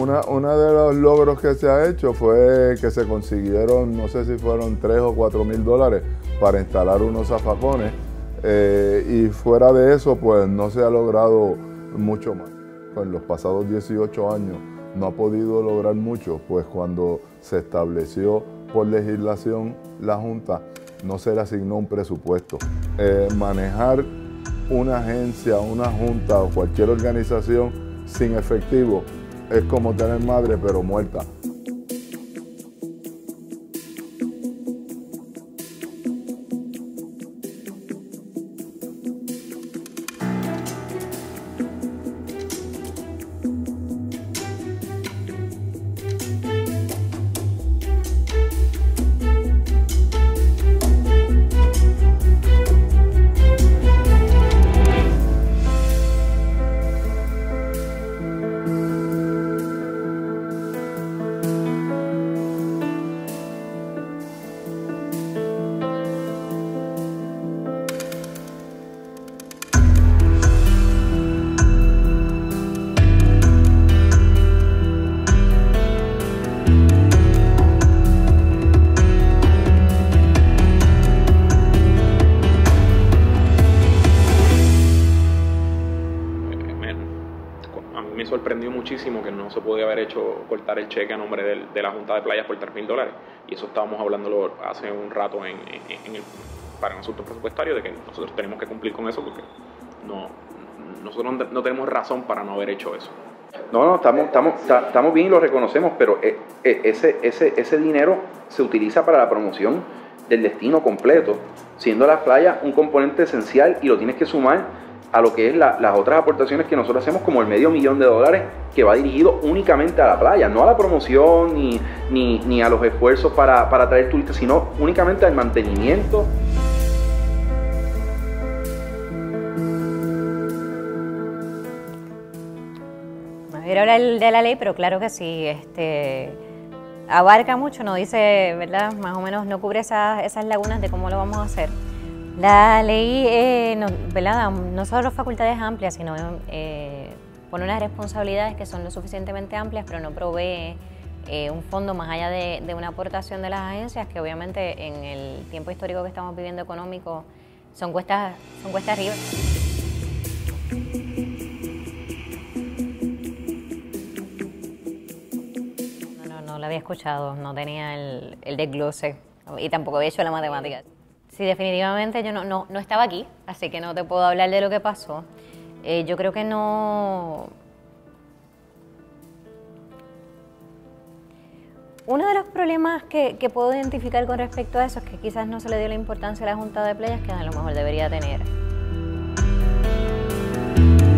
Uno de los logros que se ha hecho fue que se consiguieron, no sé si fueron 3 o 4 mil dólares para instalar unos zafacones, y fuera de eso pues no se ha logrado mucho más. En los pasados 18 años no ha podido lograr mucho, pues cuando se estableció por legislación la Junta no se le asignó un presupuesto. Manejar una agencia, una junta o cualquier organización sin efectivo es como tener madre pero muerta. Me sorprendió muchísimo que no se podía haber hecho cortar el cheque a nombre de la Junta de Playas por $3,000, y eso estábamos hablándolo hace un rato para un asunto presupuestario, de que nosotros tenemos que cumplir con eso porque nosotros no tenemos razón para no haber hecho eso. No, estamos bien y lo reconocemos, pero ese dinero se utiliza para la promoción del destino completo, siendo las playas un componente esencial, y lo tienes que sumar a lo que es las otras aportaciones que nosotros hacemos, como el $500,000 que va dirigido únicamente a la playa, no a la promoción ni a los esfuerzos para atraer turistas, sino únicamente al mantenimiento. No quiero hablar de la ley, pero claro que sí, abarca mucho, no dice, ¿verdad? Más o menos no cubre esas lagunas de cómo lo vamos a hacer. La ley, ¿verdad? No solo facultades amplias, sino pone unas responsabilidades que son lo suficientemente amplias, pero no provee un fondo más allá de una aportación de las agencias, que obviamente en el tiempo histórico que estamos viviendo económico son cuestas arriba. No lo había escuchado, no tenía el desglose y tampoco había hecho la matemática. Sí, definitivamente yo no estaba aquí, así que no te puedo hablar de lo que pasó. Yo creo que no... Uno de los problemas que puedo identificar con respecto a eso es que quizás no se le dio la importancia a la Junta de Playas que a lo mejor debería tener.